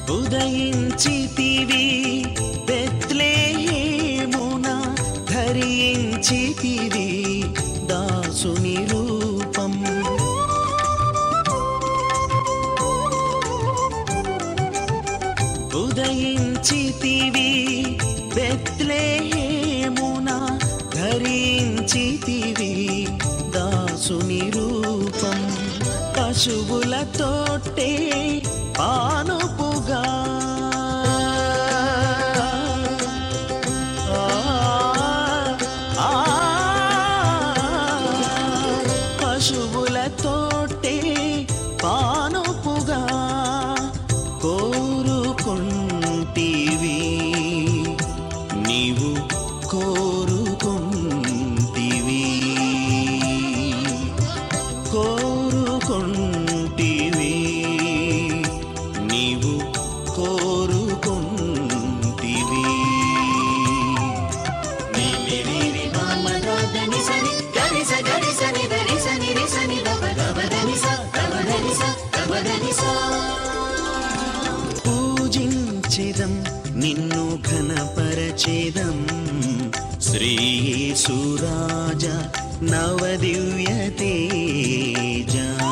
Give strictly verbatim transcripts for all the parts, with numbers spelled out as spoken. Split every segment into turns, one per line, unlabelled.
ఉదయించితివి బెత్లెహేమున ధరించితివి దాసుని రూపం ఉదయించితివి బెత్లెహేమున ధరించితివి దాసుని రూపం పశువులతోటే పానుపుగా పశువులతోటే పానుపుగా కోరుకుంటివి నీవు కోరుకుంటివి కోరుకుంటివి నీవు కోరుకుంటివి
నిమిరి మామదాదని సని గరిస గరిస నిదరి సని రి సని దబదని స దబదని స దబదని స
పూజించెదం నిన్ను ఘనపరచెదం శ్రీ యేసురాజ నవదివ్య తేజ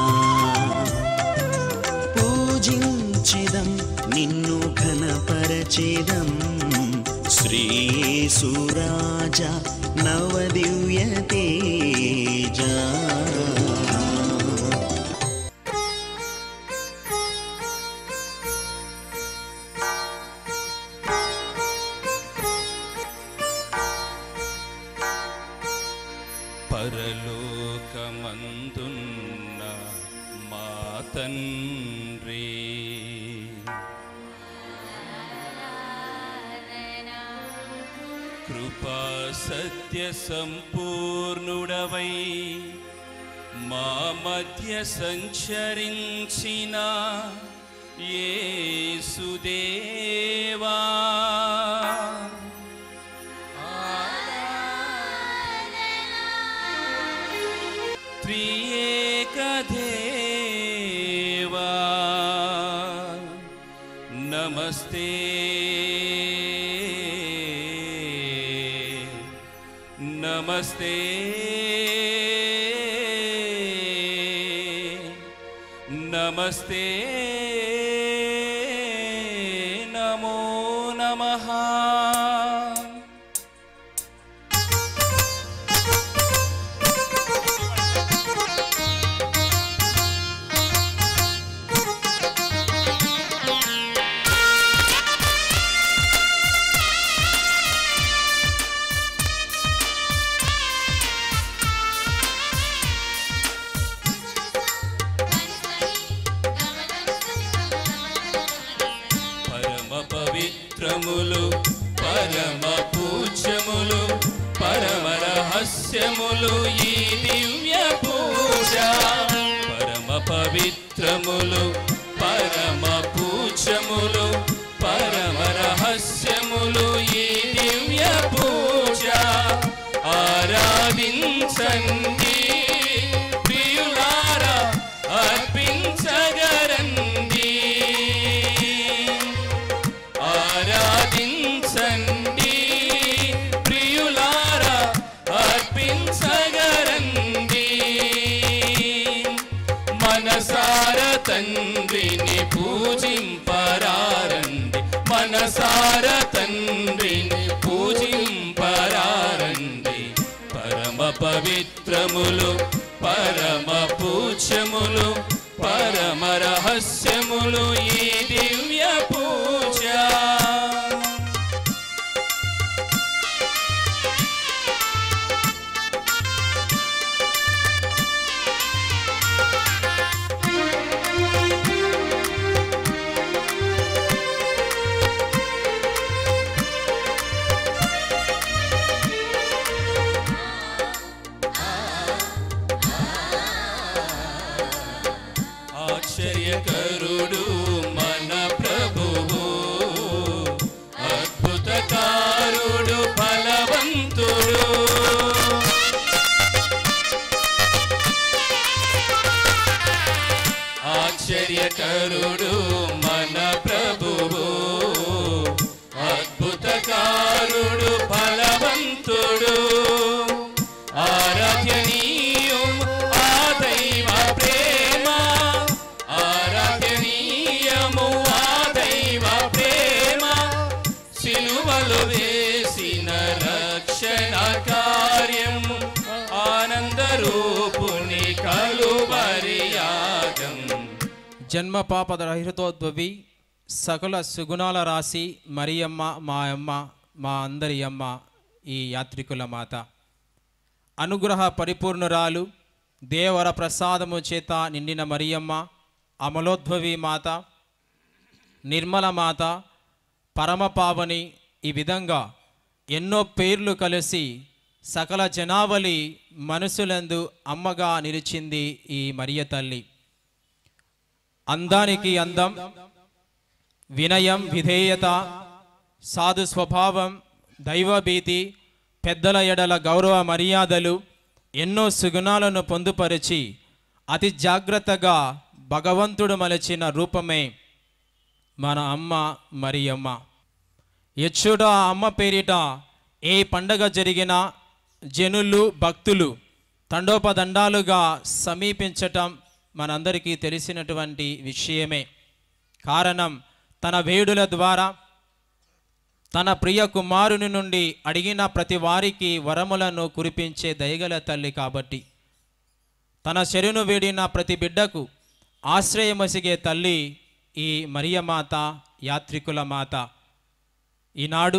పూజించెదం నిన్ను ఘనపరచెదం శ్రీ యేసురాజ నవదివ్య తేజ
పరలోకమందున్న మా తండ్రి కృపా సత్య సంపూర్ణుడవై మా మధ్య సంచరించిన యేసుదేవా త్రియేకదేవా నమస్తే నమస్తే నమస్తే నమో నమః పవిత్రములు పరమ పూజ్యములు పరమ రహస్యములు ఈ దివ్య పూజ పరమ పవిత్రములు పరమ పూజ్యములు పరమ రహస్యములు ఈ దివ్య పూజ ఆరాధించండి ప్రియులారా అర్పించగరండి ఆరాధించండి ప్రియులారా అర్పించగరండి మనసార తండ్రిని పూజింపరారండి మనసార తండ్రిని పూజింపరారండి పరమ పవిత్రములు పరమ పూజ్యములు పరమ రహస్యములు ఈ దివ్య పూజ రూపుని కలువరి యాగం.
జన్మ పాపద రహితోద్భవి సకల సుగుణాల రాశి మరియమ్మ మా అమ్మ మా అందరి అమ్మ ఈ యాత్రికుల మాత. అనుగ్రహ పరిపూర్ణురాలు దేవర ప్రసాదము చేత నిండిన మరియమ్మ అమలోద్భవి మాత, నిర్మల మాత, పరమపావని, ఈ విధంగా ఎన్నో పేర్లు కలిసి సకల జనావళి మనసులందు అమ్మగా నిలిచింది ఈ మరియ తల్లి. అందానికి అందం, వినయం, విధేయత, సాధు స్వభావం, దైవభీతి, పెద్దల ఎడల గౌరవ మర్యాదలు, ఎన్నో సుగుణాలను పొందుపరిచి అతి జాగ్రత్తగా భగవంతుడు మలచిన రూపమే మన అమ్మ మరియమ్మ. ఎచ్చుడ అమ్మ పేరిట ఏ పండగ జరిగినా జనులు భక్తులు తండోపదండాలుగా సమీపించటం మనందరికీ తెలిసినటువంటి విషయమే. కారణం తన వేడుల ద్వారా తన ప్రియ కుమారుని నుండి అడిగిన ప్రతి వారికి వరములను కురిపించే దయగల తల్లి కాబట్టి, తన శరణు వేడిన ప్రతి బిడ్డకు ఆశ్రయమసిగే తల్లి ఈ మరియమాత, యాత్రికుల మాత. ఈనాడు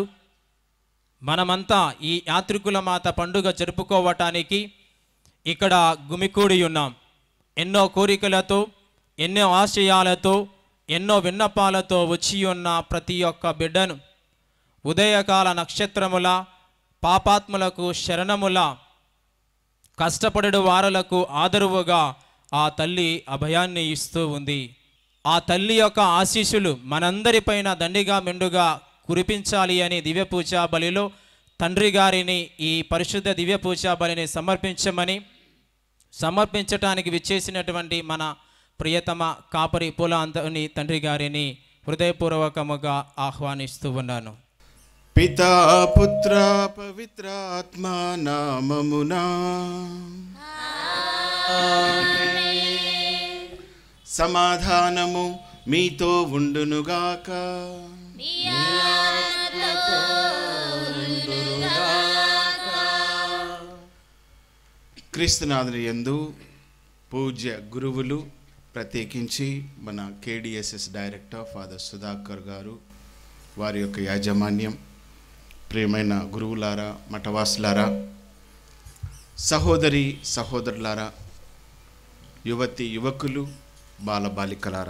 మనమంతా ఈ యాత్రికుల మాత పండుగ జరుపుకోవటానికి ఇక్కడ గుమికూడి ఉన్నాం. ఎన్నో కోరికలతో, ఎన్నో ఆశయాలతో, ఎన్నో విన్నపాలతో వచ్చి ఉన్న ప్రతి ఒక్క బిడ్డను ఉదయకాల నక్షత్రముల, పాపాత్ములకు శరణముల, కష్టపడు వారులకు ఆదరువుగా ఆ తల్లి అభయాన్ని ఇస్తూ ఉంది. ఆ తల్లి యొక్క ఆశీస్సులు మనందరిపైన దండిగా మెండుగా కురిపించాలి అని దివ్య పూజా బలిలో తండ్రి గారిని ఈ పరిశుద్ధ దివ్య పూజా బలిని సమర్పించమని, సమర్పించటానికి విచ్చేసినటువంటి మన ప్రియతమ కాపరి పూల అంతని తండ్రి గారిని హృదయపూర్వకముగా ఆహ్వానిస్తూ ఉన్నాను.
పితా పుత్ర పవిత్రాత్మ నామమునా సమాధానము మీతో ఉండునుగాక. క్రీస్తునాథుని యందు పూజ్య గురువులు, ప్రత్యేకించి మన కేడిఎస్ఎస్ డైరెక్టర్ ఫాదర్ సుధాకర్ గారు, వారి యొక్క యాజమాన్యం, ప్రియమైన గురువులారా, మఠవాసులారా, సహోదరి సహోదరులారా, యువతి యువకులు, బాలబాలికలారా,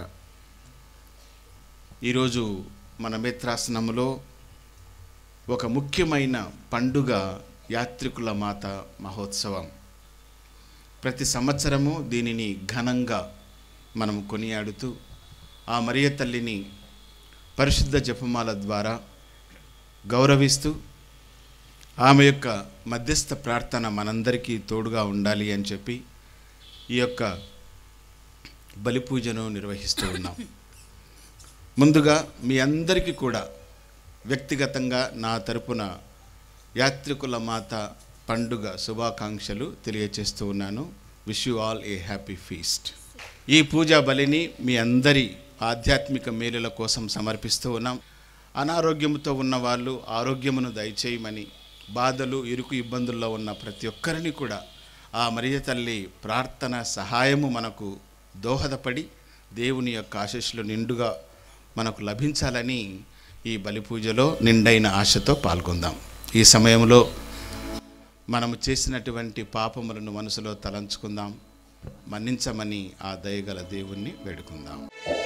ఈరోజు మన మిత్రాసనములో ఒక ముఖ్యమైన పండుగ యాత్రికుల మాత మహోత్సవం. ప్రతి సంవత్సరము దీనిని ఘనంగా మనము కొనియాడుతూ ఆ మరియ తల్లిని పరిశుద్ధ జపమాల ద్వారా గౌరవిస్తూ ఆమె యొక్క మధ్యస్థ ప్రార్థన మనందరికీ తోడుగా ఉండాలి అని చెప్పి ఈ యొక్క బలిపూజను నిర్వహిస్తూ ఉన్నాం. ముందుగా మీ అందరికీ కూడా వ్యక్తిగతంగా నా తరపున యాత్రికుల మాత పండుగ శుభాకాంక్షలు తెలియచేస్తూ ఉన్నాను. Wish you all a happy feast. ఈ పూజా బలిని మీ అందరి ఆధ్యాత్మిక మేలుల కోసం సమర్పిస్తూ ఉన్నాం. అనారోగ్యంతో ఉన్న వాళ్ళు ఆరోగ్యమును దయచేయమని, బాధలు, ఇరుకు ఇబ్బందుల్లో ఉన్న ప్రతి ఒక్కరిని కూడా ఆ మరియ తల్లి ప్రార్థన సహాయము మనకు దోహదపడి దేవుని యొక్క ఆశీస్సులు నిండుగా మనకు లభించాలని ఈ బలి పూజలో నిండైన ఆశతో పాల్గొందాం. ఈ సమయంలో మనము చేసినటువంటి పాపములను మనసులో తలంచుకుందాం, మన్నించమని ఆ దయగల దేవుణ్ణి వేడుకుందాం.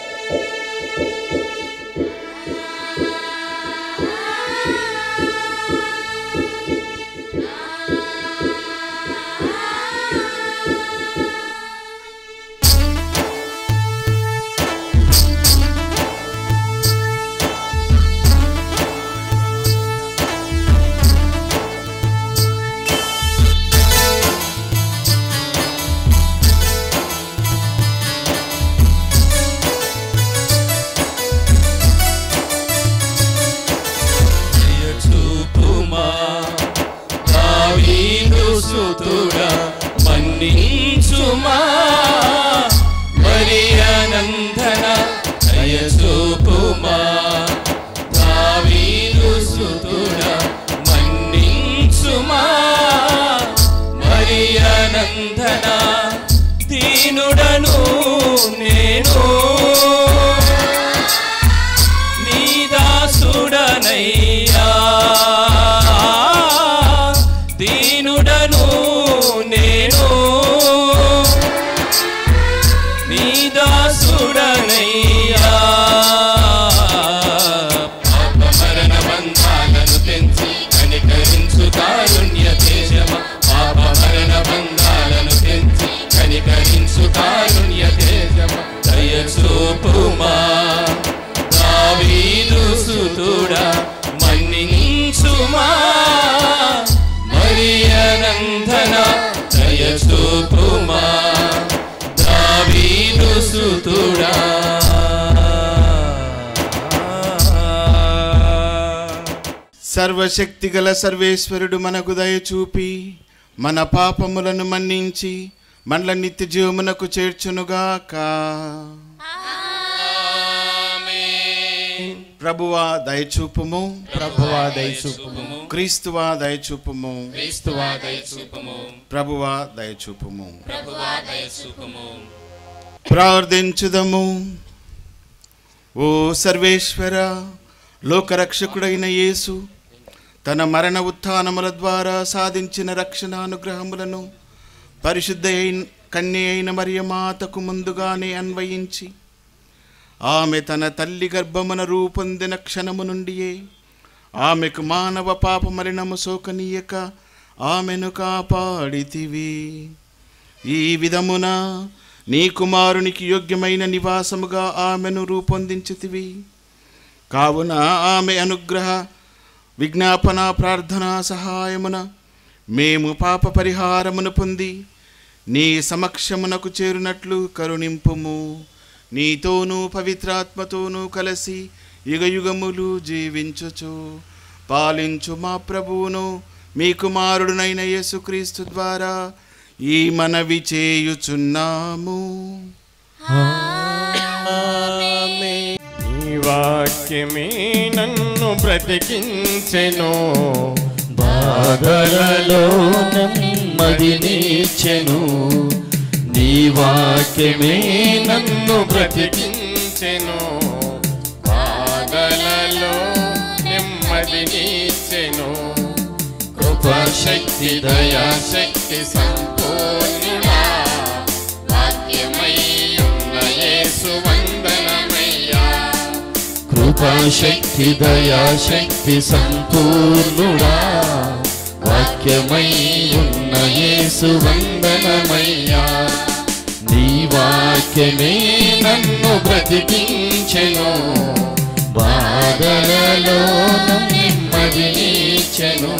మన్నించుమా మరియానందన దయచూపుమా దావీదు సుతుడా మన్నించుమా మరియానందన సుతుడా మన్నించుమా మరియనందన దయ చూపుమా దావీదు సుతుడా
సర్వశక్తి గల సర్వేశ్వరుడు మనకు దయ చూపి మన పాపములను మన్నించి మనల నిత్య జీవమునకు చేర్చునుగాక. ప్రభువా దయచూపుము,
ప్రభువా దయచూపుము,
క్రీస్తువా దయచూపుము,
క్రీస్తువా దయచూపుము,
ప్రభువా దయచూపుము.
ప్రభువా దయచూపుము.
ప్రార్థించుదము. ఓ సర్వేశ్వర, లోకరక్షకుడైన యేసు తన మరణ ఉత్థానముల ద్వారా సాధించిన రక్షణ అనుగ్రహములను పరిశుద్ధ కన్య అయిన మరియమాతకు ముందుగానే అన్వయించి ఆమె తన తల్లి గర్భమున రూపొందిన క్షణము నుండియే ఆమెకు మానవ పాప మరణము సోకనీయక ఆమెను కాపాడితివి. ఈ విధమున నీ కుమారునికి యోగ్యమైన నివాసముగా ఆమెను రూపొందించితివి. కావున ఆమె అనుగ్రహ విజ్ఞాపన ప్రార్థనా సహాయమున మేము పాప పరిహారమును పొంది నీ సమక్షమునకు చేరునట్లు కరుణింపుము. నీతోనూ పవిత్రాత్మతోనూ కలిసి యుగయుగములు జీవించుచు పాలించు మా ప్రభువును మీ కుమారుడునైన యేసుక్రీస్తు ద్వారా ఈ మనవి చేయుచున్నాము.
నీ వాక్యమే నన్ను బ్రతికించెను, బాధలలో నెమ్మదినిచ్చెను. నీ వాక్యమే నన్ను బ్రతికించెను, బాధలలో నెమ్మదినిచ్చెను. కృపాశక్తి దయాశక్తి సంపూర్ణుడా వాక్యమై ఉన్న యేసు వందనమయ్యా. కృపాశక్తి దయాశక్తి సంపూర్ణుడా వాక్యమై ఉన్న యేసు వందనమయ్యా. నీ వాక్యమే నన్ను బ్రతికించెను, బాధలలో నెమ్మదినిచ్చెను.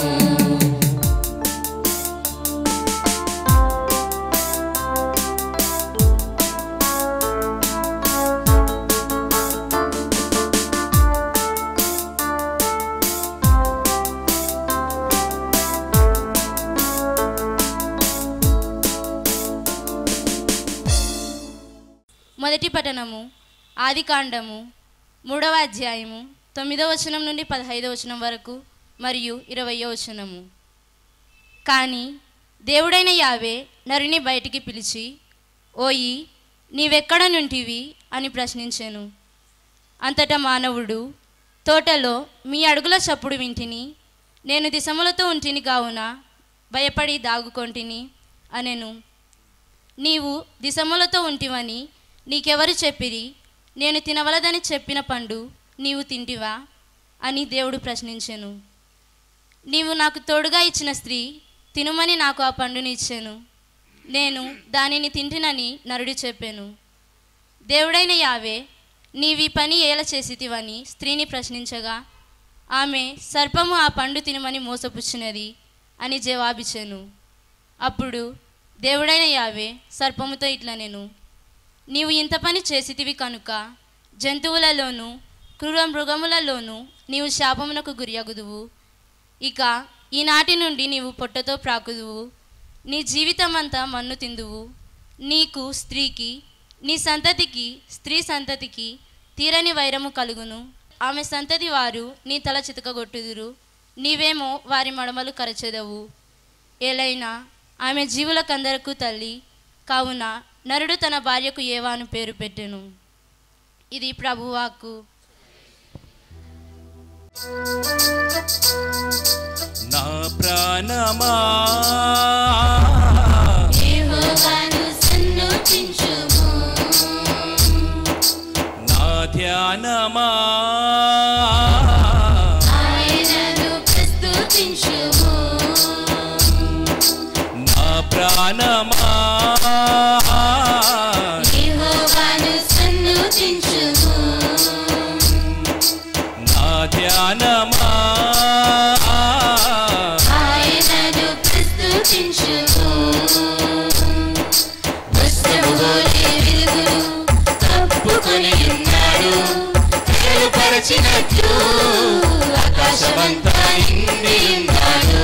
మొదటి పఠనము ఆదికాండము మూడవ అధ్యాయము తొమ్మిదవ వచనం నుండి పదహైదవ వచనం వరకు మరియు ఇరవయో వచనము. కానీ దేవుడైన యావే నరుని బయటికి పిలిచి, ఓయి నీవెక్కడ నుంటివి అని ప్రశ్నించెను. అంతటా మానవుడు, తోటలో మీ అడుగుల చప్పుడు వింటిని, నేను దిశములతో ఉంటిని కావున భయపడి దాగుకొంటిని అనెను. నీవు దిశములతో ఉంటివని నీకెవరు చెప్పిరి? నేను తినవలదని చెప్పిన పండు నీవు తింటివా అని దేవుడు ప్రశ్నించెను. నీవు నాకు తోడుగా ఇచ్చిన స్త్రీ తినుమని నాకు ఆ పండుని ఇచ్చాను, నేను దానిని తింటినని నరుడు చెప్పాను. దేవుడైన యావే నీవి పని ఏల చేసితివని స్త్రీని ప్రశ్నించగా ఆమె, సర్పము ఆ పండు తినమని మోసపుచ్చినది అని జవాబిచ్చాను. అప్పుడు దేవుడైన యావే సర్పముతో ఇట్లా, నేను నీవు ఇంత పని చేసితివి కనుక జంతువులలోనూ క్రూర మృగములలోనూ నీవు శాపమునకు గురియగుదువు. ఇక ఈనాటి నుండి నీవు పొట్టతో ప్రాకుదువు, నీ జీవితమంతా మన్ను తిందువు. నీకు స్త్రీకి, నీ సంతతికి స్త్రీ సంతతికి తీరని వైరము కలుగును. ఆమె సంతతి వారు నీ తల చితకగొట్టుదురు, నీవేమో వారి మడమలు కరచెదవు. ఏలైనా ఆమె జీవులకందరకు తల్లి, కావున నరుడు తన భార్యకు ఏవాను పేరు పెట్టెను. ఇది ప్రభువాక్కు.
నా ప్రాణమా
యెహోవాను సన్నుతించుము,
నా ధ్యానమా
ఆయనను ప్రస్తుతించుము.
నా ప్రాణమా
యెహోవాను సన్నుతించుము,
నా ధ్యానమా
ఆయనను ప్రస్తుతించుము దుష్టముగోలే వెలుగును కప్పుకొని ఉన్నాడు తెరలుపరచినట్లు ఆకాశమంతా నిండి ఉన్నాడు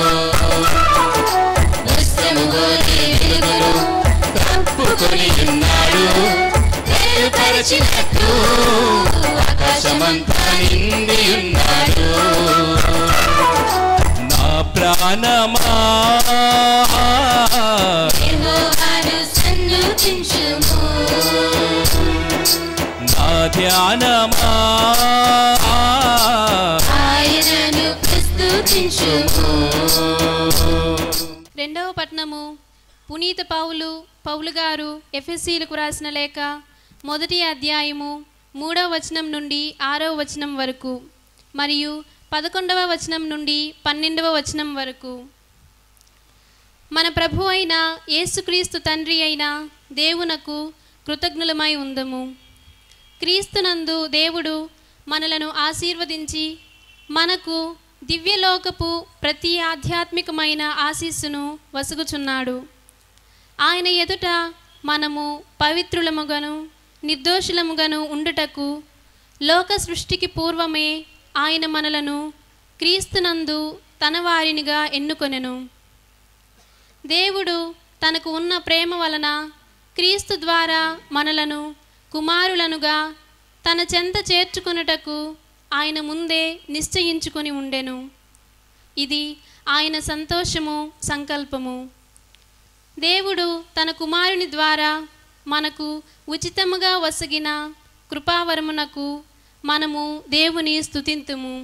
దుష్టముగోలే వెలుగును కప్పుకొని ఉన్నాడు తెరలుపరచినట్లు ఆకాశమంతా నిండి ఉన్నాడు
నా ప్రాణమా
యెహోవాను సన్నుతించుము
నా ధ్యానమా
ఆయనను ప్రస్తుతించుము
రెండవ పట్నము పునీత పౌలు పౌలు గారు ఎఫెసీలకు రాసిన లేఖ మొదటి అధ్యాయము మూడవ వచనం నుండి ఆరవ వచనం వరకు మరియు పదకొండవ వచనం నుండి పన్నెండవ వచనం వరకు. మన ప్రభు అయిన యేసుక్రీస్తు తండ్రి అయిన దేవునకు కృతజ్ఞులమై ఉందము. క్రీస్తునందు దేవుడు మనలను ఆశీర్వదించి మనకు దివ్యలోకపు ప్రతి ఆధ్యాత్మికమైన ఆశీస్సును వసుగుచున్నాడు. ఆయన ఎదుట మనము పవిత్రులముగను నిర్దోషులముగను ఉండుటకు లోక సృష్టికి పూర్వమే ఆయన మనలను క్రీస్తునందు తన వారినిగా ఎన్నుకొనెను. దేవుడు తనకు ఉన్న ప్రేమ వలన క్రీస్తు ద్వారా మనలను కుమారులనుగా తన చెంత చేర్చుకొనుటకు ఆయన ముందే నిశ్చయించుకొని ఉండెను. ఇది ఆయన సంతోషము సంకల్పము. దేవుడు తన కుమారుని ద్వారా మనకు ఉచితముగా వసగిన కృపావరమునకు మనము దేవుని స్తుతింతుము.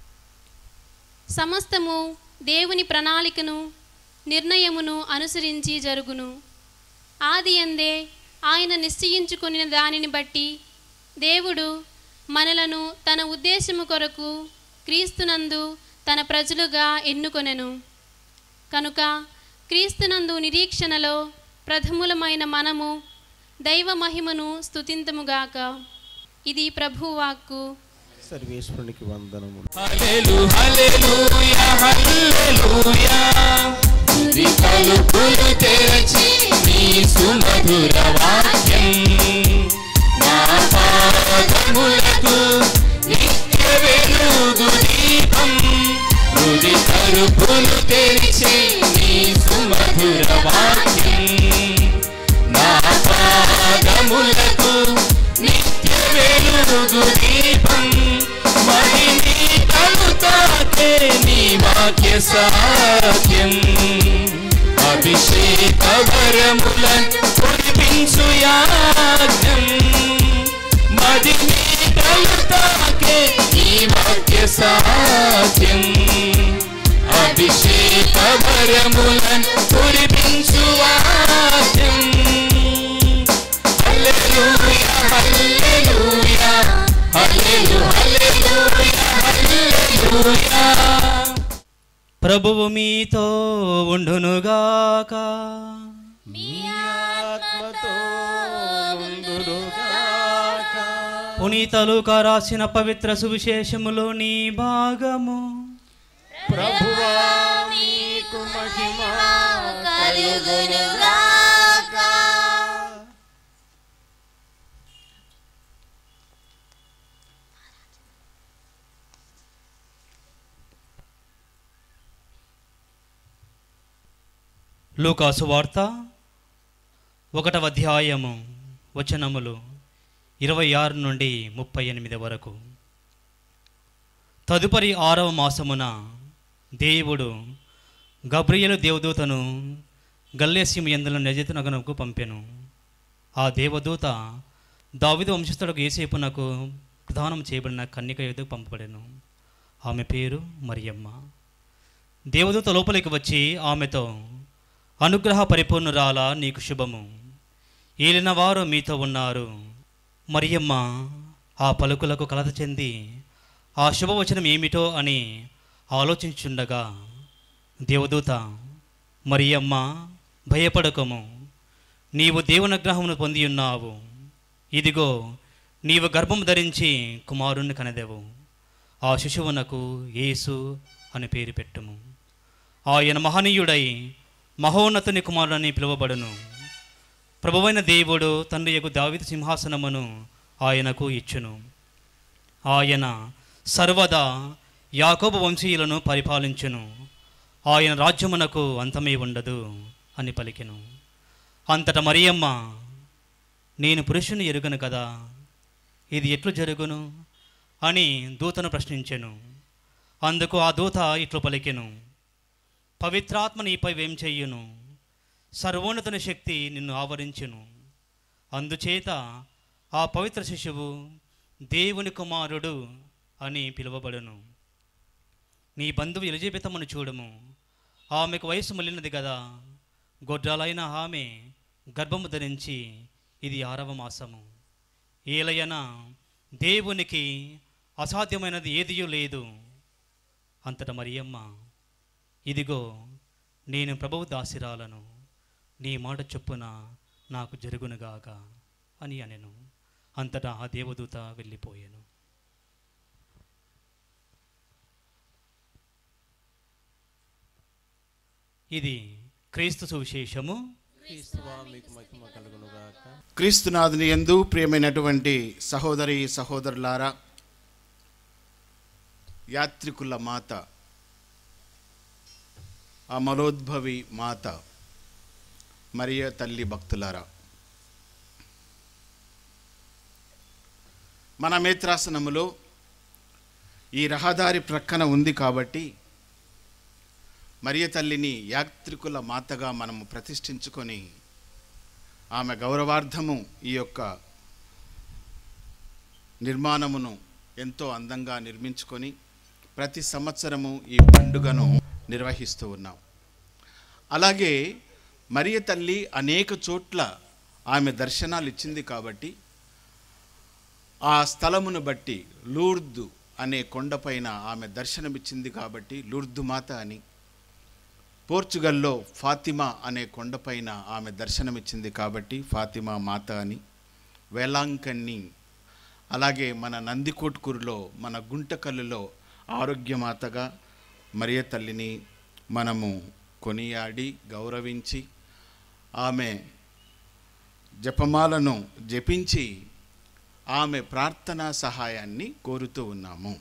సమస్తము దేవుని ప్రణాళికను నిర్ణయమును అనుసరించి జరుగును. ఆది అందే ఆయన నిశ్చయించుకుని దానిని బట్టి దేవుడు మనలను తన ఉద్దేశము కొరకు క్రీస్తునందు తన ప్రజలుగా ఎన్నుకొనెను. కనుక క్రీస్తునందు నిరీక్షణలో ప్రథములమైన మనము దైవ మహిమను స్తుతింతుముగాక. ఇది ప్రభువాక్కు.
సర్వేశ్వరునికి వందనములు.
హల్లెలూ హల్లెలూయా హల్లెలూయా స్తుతి తలుపులు తెరచి నీ సుమధుర వాక్యం నా పాదములకు నిత్య వెలుగు దీపం. స్తుతి తలుపులు తెరిచి నీ సుమధుర వాక్యం నా పాదములకు నిత్య వెలుగు దీపం. మరి నీ కలుతాకే నీ వాక్య సాధ్యం. అభిషేక వరములను కురిపించు యాజ్ఞం. మరి నీ కలుతాకే నీ వాక్య సాధ్యం. అభిషేక వరములను కురిపించు యాజ్ఞం. హల్లెలూయా హల్లెలూయా హల్లెలూ హల్లెలూయా హల్లెలూయా. ప్రభువు మీతో ఉండునుగాక. పునీత లూకా రాసిన పవిత్ర సువిశేషములోని భాగము.
ప్రభువా నీకు మహిమ కలుగునుగాక.
లూకా సువార్త ఒకటవ అధ్యాయము వచనములు ఇరవై ఆరు నుండి ముప్పై ఎనిమిది వరకు. తదుపరి ఆరవ మాసమున దేవుడు గబ్రియేలు దేవదూతను గల్లేసీము యందుల నజరేతు పంపెను. ఆ దేవదూత దావీదు వంశస్థులకు యేసేపునకు ప్రదానం చేయబడిన కన్యక యొద్దకు పంపబడెను. ఆమె పేరు మరియమ్మ. దేవదూత లోపలికి వచ్చి ఆమెతో, అనుగ్రహ పరిపూర్ణురాల, నీకు శుభము, ఏలినవారు మీతో ఉన్నారు. మరియమ్మ ఆ పలుకులకు కలత చెంది ఆ శుభవచనం ఏమిటో అని ఆలోచించుండగా దేవదూత, మరియమ్మ భయపడకము, నీవు దేవునగ్రహమును పొంది ఉన్నావు. ఇదిగో నీవు గర్భము ధరించి కుమారుణ్ణి కనదెవు. ఆ శిశువునకు యేసు అని పేరు పెట్టుము. ఆయన మహనీయుడై మహోన్నతుని కుమారుడని పిలువబడును. ప్రభువైన దేవుడు తండ్రి యొక్క దావీదు సింహాసనమును ఆయనకు ఇచ్చును. ఆయన సర్వదా యాకోబు వంశీయులను పరిపాలించును. ఆయన రాజ్యమునకు అంతమే ఉండదు అని పలికెను. అంతట మరియమ్మ, నేను పురుషుని ఎరుగను కదా, ఇది ఎట్లు జరుగును అని దూతను ప్రశ్నించెను. అందుకు ఆ దూత ఇట్లు పలికెను, పవిత్రాత్మ నీపై వేం చెయ్యును, సర్వోన్నతుని శక్తి నిన్ను ఆవరించును. అందుచేత ఆ పవిత్ర శిశువు దేవుని కుమారుడు అని పిలువబడును. నీ బంధువు ఎలిజబెతమ్మను చూడము, ఆమెకు వయసు మళ్ళినది కదా, గొడ్రాలైన ఆమె గర్భము ధరించి ఇది ఆరవ మాసము. ఏలయన దేవునికి అసాధ్యమైనది ఏదియూ లేదు. అంతటా మరియమ్మ, ఇదిగో నేను ప్రభువు దాసిరాలను, నీ మాట చొప్పున నాకు జరుగునుగాక అని అనెను. అంతటా ఆ దేవదూత వెళ్ళిపోయాను. ఇది క్రీస్తు సువిశేషము.
క్రీస్తువా మీకు మహిమ కలుగునుగాక.
క్రీస్తునాథుని యందు ప్రియమైనటువంటి సహోదరి సహోదరులారా, యాత్రికుల మాత, అమలోద్భవి మాత మరియ తల్లి భక్తులారా, మన మేత్రాసనములో ఈ రహదారి ప్రక్కన ఉంది కాబట్టి మరియ తల్లిని యాత్రికుల మాతగా మనము ప్రతిష్ఠించుకొని ఆమె గౌరవార్థము ఈ యొక్క నిర్మాణమును ఎంతో అందంగా నిర్మించుకొని ప్రతి సంవత్సరము ఈ పండుగను నిర్వహిస్తూ ఉన్నాం. అలాగే మరియ తల్లి అనేక చోట్ల ఆమె దర్శనాలు ఇచ్చింది కాబట్టి ఆ స్థలమును బట్టి లూర్దు అనే కొండపైన ఆమె దర్శనమిచ్చింది కాబట్టి లూర్దు మాత అని, పోర్చుగల్లో ఫాతిమా అనే కొండపైన ఆమె దర్శనమిచ్చింది కాబట్టి ఫాతిమా మాత అని, వేలాంకన్ని, అలాగే మన నందికోట్కూరులో మన గుంటకల్లులో ఆరోగ్యమాతగా మరియ తల్లిని మనము కొనియాడి గౌరవించి ఆమె జపమాలను జపించి ఆమె ప్రార్థనా సహాయాన్ని కోరుతూ ఉన్నాము.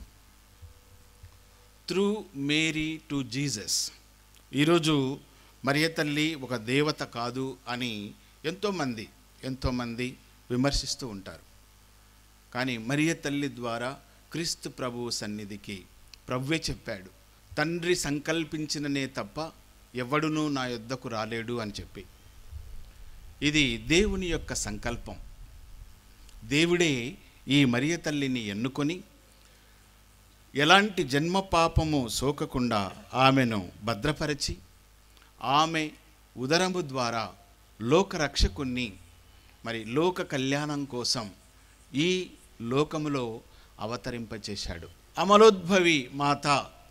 Through Mary to Jesus. ఈరోజు మరియ తల్లి ఒక దేవత కాదు అని ఎంతోమంది ఎంతోమంది విమర్శిస్తూ ఉంటారు. కానీ మరియ తల్లి ద్వారా క్రీస్తు ప్రభువు సన్నిధికి ప్రభువే చెప్పాడు, తండ్రి సంకల్పించిననే తప్ప ఎవడునూ నా యొద్దకు రాలేడు అని చెప్పి. ఇది దేవుని యొక్క సంకల్పం. దేవుడే ఈ మరియ తల్లిని ఎన్నుకొని ఎలాంటి జన్మ పాపము సోకకుండా ఆమెను భద్రపరిచి ఆమె ఉదరము ద్వారా లోకరక్షకుణ్ణి, మరి లోక కళ్యాణం కోసం ఈ లోకములో అవతరింపచేశాడు. అమలోద్భవి మాత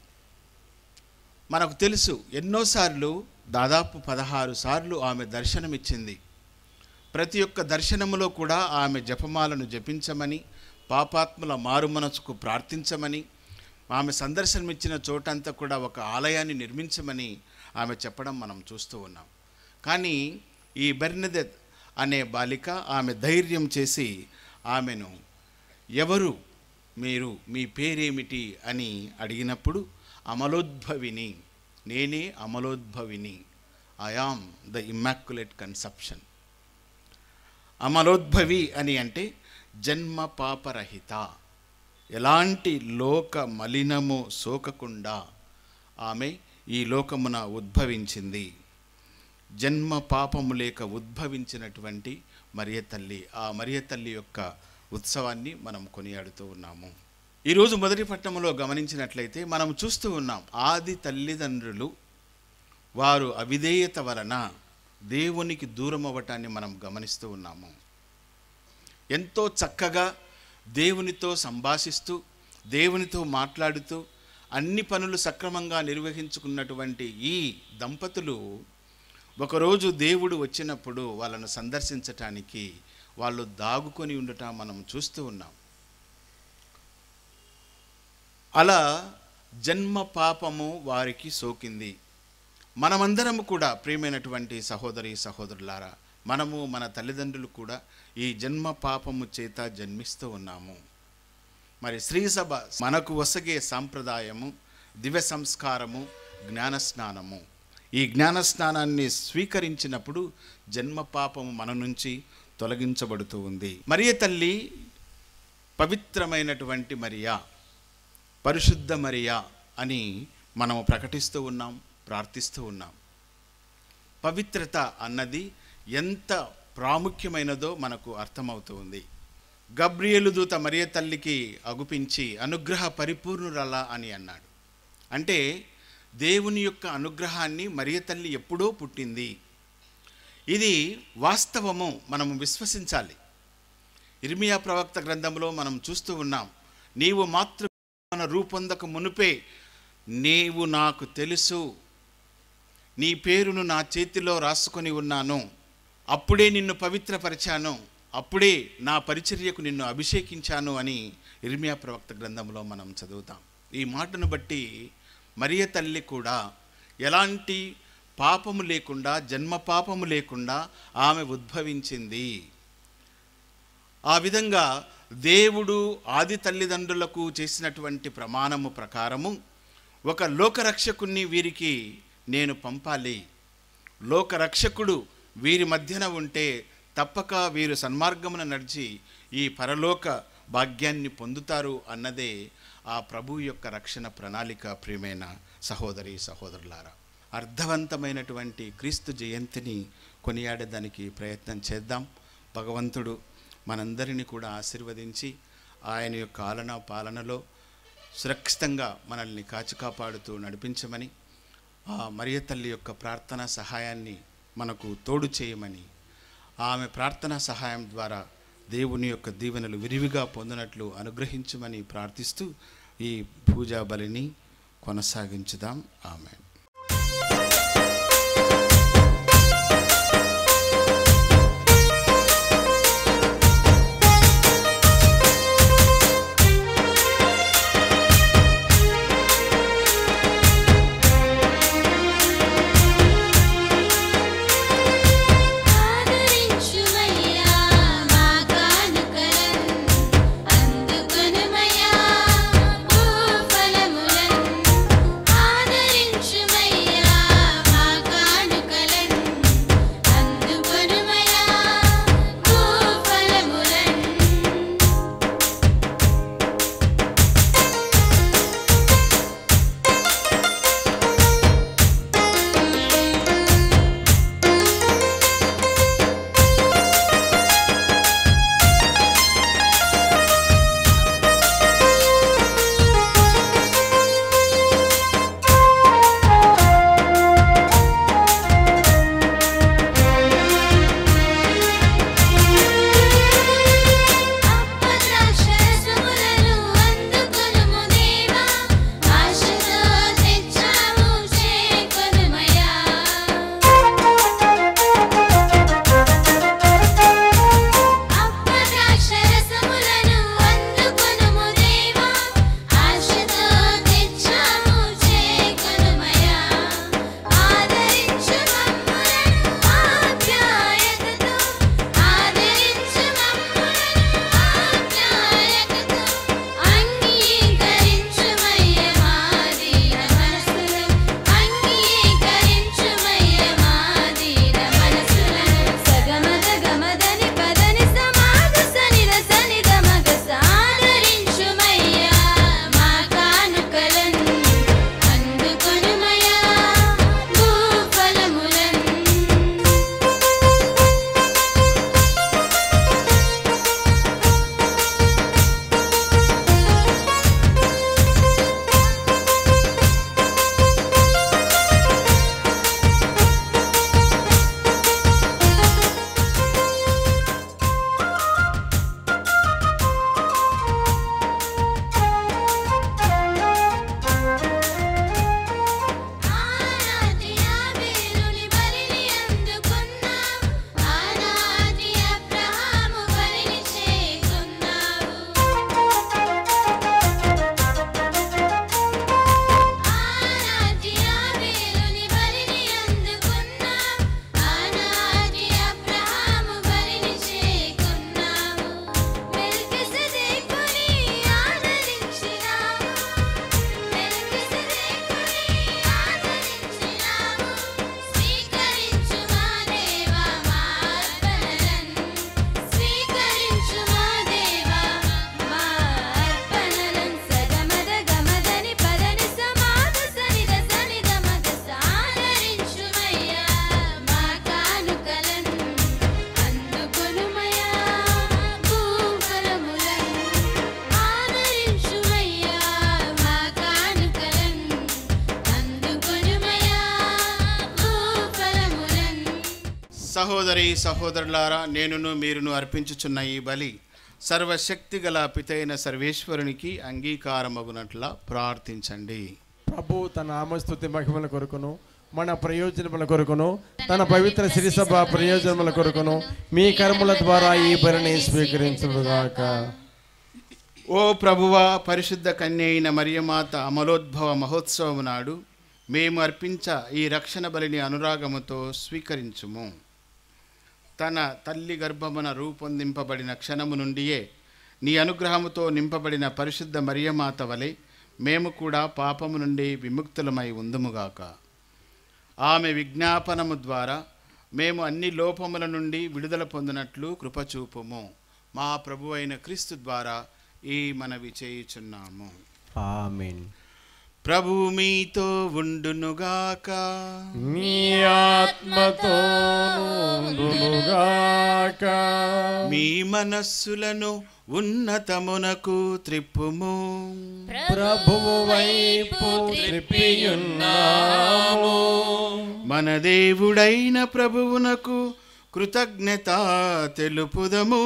మనకు తెలుసు, ఎన్నోసార్లు దాదాపు పదహారు సార్లు ఆమె దర్శనమిచ్చింది. ప్రతి ఒక్క దర్శనములో కూడా ఆమె జపమాలను జపించమని, పాపాత్ముల మారుమనసుకు ప్రార్థించమని, ఆమె సందర్శనమిచ్చిన చోటంతా కూడా ఒక ఆలయాన్ని నిర్మించమని ఆమె చెప్పడం మనం చూస్తూ ఉన్నాం. కానీ ఈ బెర్నదెత్ అనే బాలిక ఆమె ధైర్యం చేసి ఆమెను, ఎవరు మీరు, మీ పేరేమిటి అని అడిగినప్పుడు అమలోద్భవిని, నేనే అమలోద్భవిని, I am the immaculate conception. అమలోద్భవి అని అంటే జన్మ పాపరహిత, ఎలాంటి లోక మలినము సోకకుండా ఆమె ఈ లోకమున ఉద్భవించింది. జన్మ పాపము లేక ఉద్భవించినటువంటి మరియ తల్లి, ఆ మరియ తల్లి యొక్క ఉత్సవాన్ని మనం కొనియాడుతూ ఉన్నాము. ఈరోజు మొదటి పట్టణంలో గమనించినట్లయితే మనం చూస్తూ ఉన్నాం, ఆది తల్లిదండ్రులు వారు అవిధేయత వలన దేవునికి దూరం అవ్వటాన్ని మనం గమనిస్తూ ఉన్నాము. ఎంతో చక్కగా దేవునితో సంభాషిస్తూ దేవునితో మాట్లాడుతూ అన్ని పనులు సక్రమంగా నిర్వహించుకున్నటువంటి ఈ దంపతులు ఒకరోజు దేవుడు వచ్చినప్పుడు వాళ్ళను సందర్శించటానికి వాళ్ళు దాగుకొని ఉండటం మనం చూస్తూ ఉన్నాం. అలా జన్మ పాపము వారికి సోకింది. మనమందరము కూడా ప్రియమైనటువంటి సహోదరి సహోదరులారా, మనము మన తల్లిదండ్రులు కూడా ఈ జన్మ పాపము చేత జన్మిస్తూ ఉన్నాము. మరి శ్రీ సభ మనకు వసగే సాంప్రదాయము దివ్య సంస్కారము జ్ఞానస్నానము. ఈ జ్ఞానస్నానాన్ని స్వీకరించినప్పుడు జన్మ పాపము మన నుంచి తొలగించబడుతూ ఉంది. మరియ తల్లి పవిత్రమైనటువంటి మరియా, పరిశుద్ధ మరియా అని మనము ప్రకటిస్తూ ఉన్నాం, ప్రార్థిస్తూ ఉన్నాం. పవిత్రత అన్నది ఎంత ప్రాముఖ్యమైనదో మనకు అర్థమవుతూ ఉంది. గబ్రియేలు దూత మరియ తల్లికి అగుపించి అనుగ్రహ పరిపూర్ణురాలా అని అన్నాడు. అంటే దేవుని యొక్క అనుగ్రహాన్ని మరియ తల్లి ఎప్పుడో పుట్టింది. ఇది వాస్తవము, మనము విశ్వసించాలి. ఇర్మియా ప్రవక్త గ్రంథంలో మనం చూస్తూ ఉన్నాం, నీవు మాతృ రూపొందక మునుపే నీవు నాకు తెలుసు, నీ పేరును నా చేతిలో రాసుకొని ఉన్నాను, అప్పుడే నిన్ను పవిత్రపరిచాను, అప్పుడే నా పరిచర్యకు నిన్ను అభిషేకించాను అని ఇర్మియా ప్రవక్త గ్రంథంలో మనం చదువుతాం. ఈ మాటను బట్టి మరియ తల్లి కూడా ఎలాంటి పాపము లేకుండా, జన్మ పాపము లేకుండా ఆమె ఉద్భవించింది. ఆ విధంగా దేవుడు ఆది తల్లిదండ్రులకు చేసినటువంటి ప్రమాణము ప్రకారము ఒక లోకరక్షకుణ్ణి వీరికి నేను పంపాలి, లోకరక్షకుడు వీరి మధ్యన ఉంటే తప్పక వీరు సన్మార్గమున నడిచి ఈ పరలోక భాగ్యాన్ని పొందుతారు అన్నదే ఆ ప్రభు యొక్క రక్షణ ప్రణాళిక. ప్రియమైన సహోదరి సహోదరులారా, అర్థవంతమైనటువంటి క్రీస్తు జయంతిని కొనియాడేదానికి ప్రయత్నం చేద్దాం. భగవంతుడు మనందరినీ కూడా ఆశీర్వదించి ఆయన యొక్క ఆలన పాలనలో సురక్షితంగా మనల్ని కాచి కాపాడుతూ నడిపించమని, ఆ మరియ తల్లి యొక్క ప్రార్థనా సహాయాన్ని మనకు తోడు చేయమని, ఆమె ప్రార్థనా సహాయం ద్వారా దేవుని యొక్క దీవెనలు విరివిగా పొందినట్లు అనుగ్రహించమని ప్రార్థిస్తూ ఈ పూజా బలిని కొనసాగించుదాం. ఆమేన్.
ఆదరించు
సహోదరి సహోదరులారా, నేనును మీరును అర్పించుచున్న ఈ బలి సర్వశక్తి గల పితైన సర్వేశ్వరునికి అంగీకారమగునట్లా ప్రార్థించండి.
ప్రభు తన నామస్తుతి మహిమల కొరకును మన ప్రయోజనముల కొరకును తన పవిత్ర శిరిసభ ప్రయోజనముల కొరకును మీ కర్మల ద్వారా ఈ బలిని స్వీకరించుగాక.
ఓ ప్రభువా, పరిశుద్ధ కన్య అయిన మరియమాత అమలోద్భవ మహోత్సవం నాడు మేము అర్పించ ఈ రక్షణ బలిని అనురాగముతో స్వీకరించుము. తన తల్లి గర్భమున రూపొందింపబడిన క్షణము నుండియే నీ అనుగ్రహముతో నింపబడిన పరిశుద్ధ మరియమాత వలె మేము కూడా పాపము నుండి విముక్తులమై ఉందుముగాక. ఆమె విజ్ఞాపనము ద్వారా మేము అన్ని లోపముల నుండి విడుదల పొందినట్లు కృపచూపుము. మా ప్రభు అయిన క్రీస్తు ద్వారా ఈ మనవి చేయుచున్నాము.
ఆమేన్.
ప్రభువు మీతో ఉండునుగాక.
మీ ఆత్మతోనుగాక.
మీ మనస్సులను ఉన్నతమునకు త్రిప్పుము.
ప్రభువు వైపు త్రిప్పియున్నాము.
మన దేవుడైన ప్రభువునకు కృతజ్ఞత తెలుపుదము.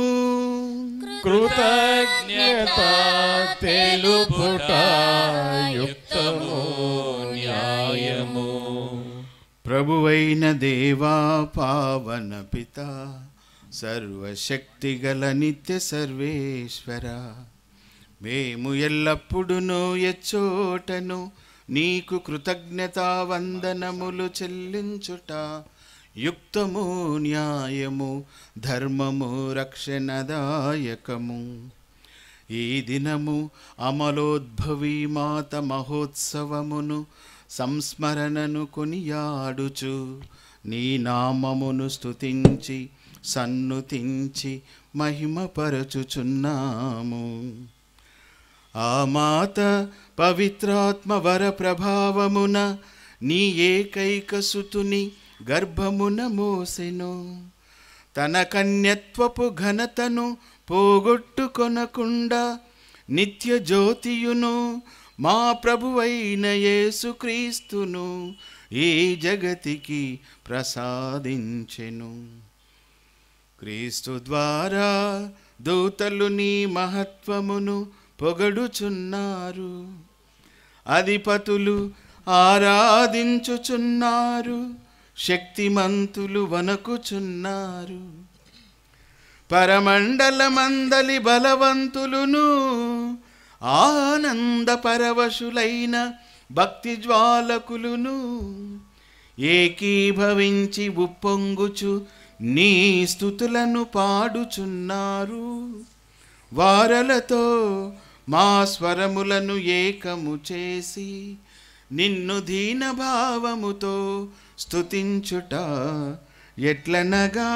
కృతజ్ఞత తెలుపుట యుక్తము న్యాయము.
ప్రభువైన దేవా, పావన పిత, సర్వశక్తిగల నిత్య సర్వేశ్వర, మేము ఎల్లప్పుడూ ఎచ్చోటను నీకు కృతజ్ఞతా వందనములు చెల్లించుట యుక్తము న్యాయము ధర్మము రక్షణదాయకము. ఈ దినము అమలోద్భవి మాత మహోత్సవమును సంస్మరణను కొనియాడుచు నీ నామమును స్తుతించి సన్నుతించి మహిమపరచుచున్నాము. ఆ మాత పవిత్రాత్మ వర ప్రభావమున నీ ఏకైక సుతుని గర్భమున మోసెను. తన కన్యత్వపు ఘనతను పోగొట్టుకొనకుండా నిత్య జ్యోతియును మా ప్రభువైన యేసుక్రీస్తును ఈ జగతికి ప్రసాదించెను. క్రీస్తు ద్వారా దూతలు నీ మహత్వమును పొగడుచున్నారు. అధిపతులు ఆరాధించుచున్నారు. శక్తిమంతులు వణకుచున్నారు. పరమండలమందలి బలవంతులును ఆనంద పరవశులైన భక్తి జ్వాలకులును ఏకీభవించి ఉప్పొంగుచు నీ స్తుతులను పాడుచున్నారు. వారలతో మా స్వరములను ఏకము చేసి నిన్ను దీనభావముతో స్తుతించుట ఎట్లనగా,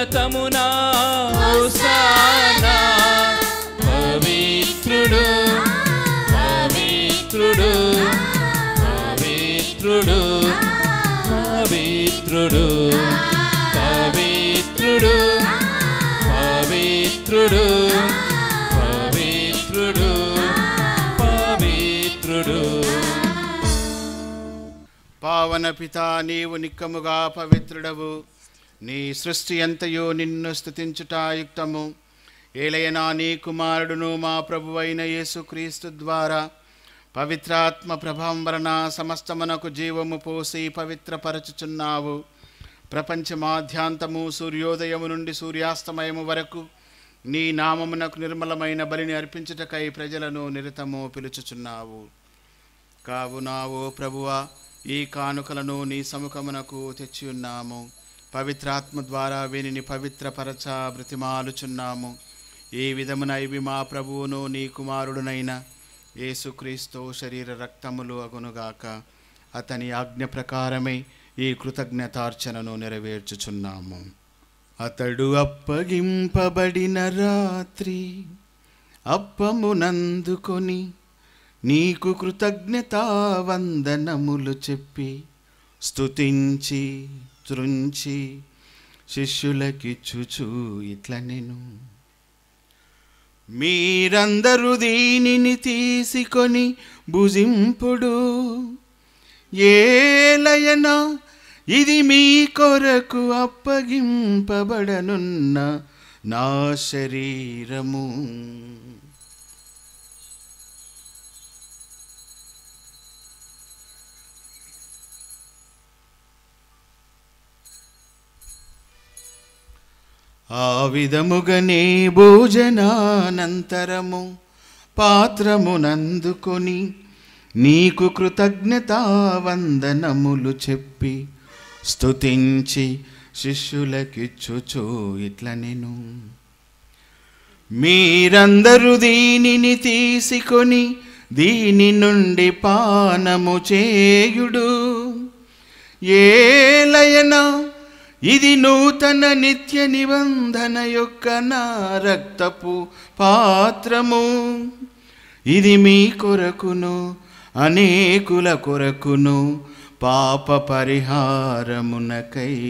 ఉన్నతమునా హోసానా. పవిత్రుడు పవిత్రుడు పవిత్రుడు పవిత్రుడు పవిత్రుడు పవిత్రుడు పవిత్రుడు పవిత్రుడు.
పావన పితా, నీవు నిక్కముగా పవిత్రుడవు. నీ సృష్టి అంతయు నిన్ను స్తుతించుట యుక్తము. ఏలయనా నీ కుమారుడును మా ప్రభువైన యేసుక్రీస్తు ద్వారా పవిత్రాత్మ ప్రభావం వలన సమస్తమునకు జీవము పోసి పవిత్రపరచుచున్నావు. ప్రపంచమాధ్యాంతము సూర్యోదయము నుండి సూర్యాస్తమయము వరకు నీ నామమునకు నిర్మలమైన బలిని అర్పించుటకై ప్రజలను నిరతము పిలుచుచున్నావు. కావున ఓ ప్రభువా, ఈ కానుకలను నీ సముఖమునకు తెచ్చి ఉన్నాము. పవిత్రాత్మ ద్వారా వీనిని పవిత్రపరచ బ్రతిమాలుచున్నాము. ఈ విధమున ఇవి మా ప్రభువును నీ కుమారుడునైన యేసుక్రీస్తు శరీర రక్తములు అగునుగాక. అతని ఆజ్ఞ ప్రకారమే ఈ కృతజ్ఞతార్చనను నెరవేర్చుచున్నాము. అతడు అప్పగింపబడిన రాత్రి అప్పమునందుకొని నీకు కృతజ్ఞతా వందనములు చెప్పి స్తుతించి త్రుంచి శిష్యులకిచ్చుచు ఇట్లనెను. మీరందరూ దీనిని తీసుకొని భుజింపుడు. ఏలయనా ఇది మీ కొరకు అప్పగింపబడనున్న నా శరీరము. ఆ విధముగనే భోజనానంతరము పాత్రమునందుకొని నీకు కృతజ్ఞతా వందనములు చెప్పి స్తుతించి శిష్యులకిచ్చుచు ఇట్లనెను. మీరందరూ దీనిని తీసుకొని దీని నుండి పానము చేయుడు. ఏలయనా ఇది నూతన నిత్య నిబంధన యొక్క నా రక్తపు పాత్రము. ఇది మీ కొరకును అనేకుల కొరకును పాప పరిహారమునకై